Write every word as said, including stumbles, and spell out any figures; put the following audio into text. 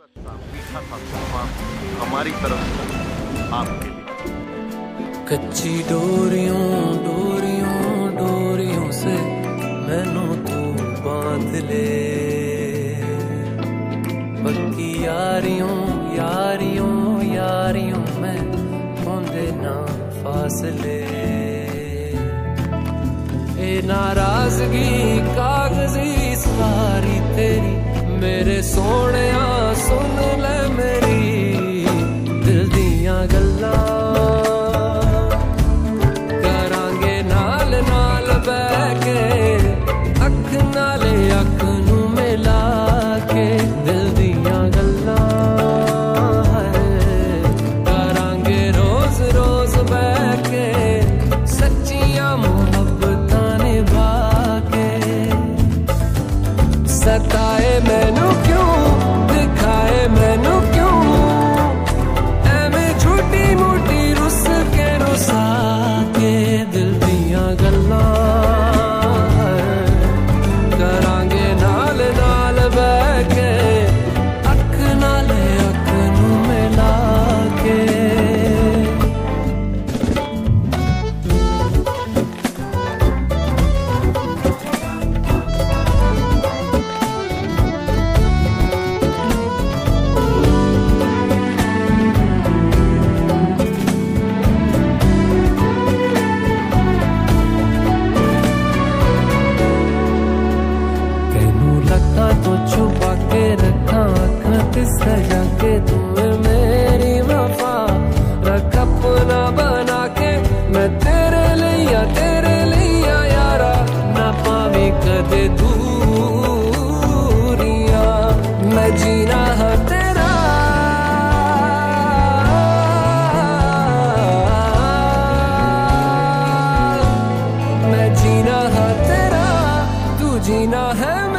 सा मीठा सा तोहफा हमारी तरफ से आपके लिए। कच्ची डोरियों डोरियों डोरियों से मैनू तू बांध ले, पक्की यारियों यारियों यारियों में होंदे ना फासले। ए नाराजगी कागजी सारी तेरी मेरे सोने सुन ले मेरी दिल दियां गल्लां, करांगे नाल नाल बैठ के अख नाले अख नू मिला के दिल दियां गल्लां करांगे रोज रोज बैठ के सच्चियां मुहब्बतां निभा के। सताए मैनू क्यों दिखाए मैनू क्यों एवें छोटी मोटी रुस के रुसा के दिल दियां गल्लां करांगे नाल नाल बैठ के अख नाले अख नू मिला के। तो छुपा के रखा खत सजा के तुम्हें मेरी वफा रख अपना बना के मैं तेरे लिया तेरे लिया यारा ना पावी कदे दूरिया मैं जीना है तेरा मैं जीना है तेरा तू जीना है